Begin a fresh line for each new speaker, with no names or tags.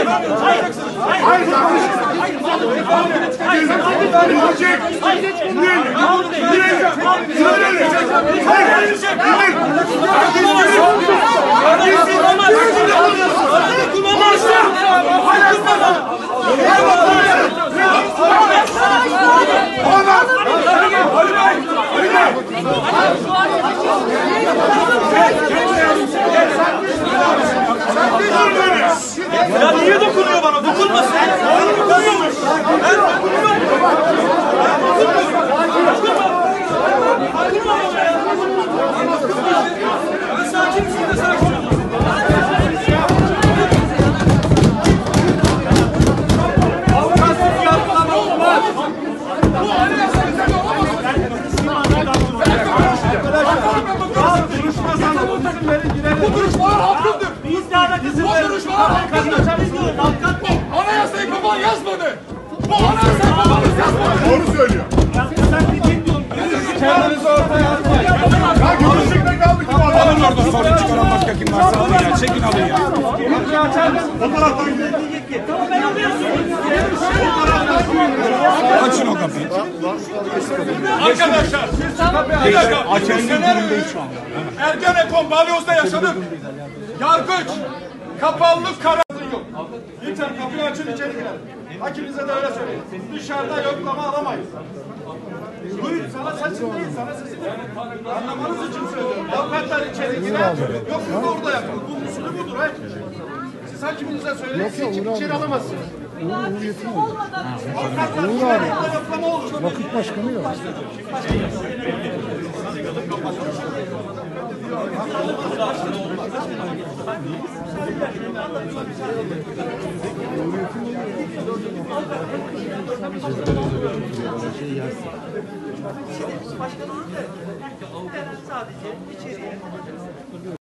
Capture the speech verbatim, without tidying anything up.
Hayır, yanlış. Dinleyecek. Dinleyecek.
Ya niye dokunuyor bana? Dokunmasın. Bana dokunuyormuş. Ben dokunmuyorum. Ben dokunmuyorum. Ben sakin misin de sakin ol. Avukatlık yapmadan olmaz. Bu anayasal olamaz. Bu duruşmalar hakkındır.
Biz de alakası
Bu duruşmalar hakkındır. Anayasayı baban yazmadı. Bu anayasayı babanız yazmadı.
Doğru söylüyor.
Kendinizi ortaya atmayın.
Ya görüşecekten kaldık ki bu adam.
Alın oradan sorun çıkaran başka kim varsa alın ya. Çekin alın ya.
Fotoğraftan gidelim.
Açın o kapıyı.
Arkadaşlar siz bir dakika.
Hakemin durumundayız şu anda.
Ergenekon Balyoz'da yaşadık. Yargıç, kapalılık kararı yok. Lütfen kapıyı açın içeri girelim. Hakiminize de öyle söyleyin. Dışarıda yoklama alamayız. Buyur, sana saçın değil, sana sesin değil. Anlamanız için söylüyorum. Avukatlar içeri girer, yoklama orada yapın. Bu usulü budur. He. Siz hakiminize söyleyin, siz çıkıp içeri alamazsınız. Avukatlar içeri yoklama olur.
Vakıf başkanı yok.
Başkanımız da sadece içeriye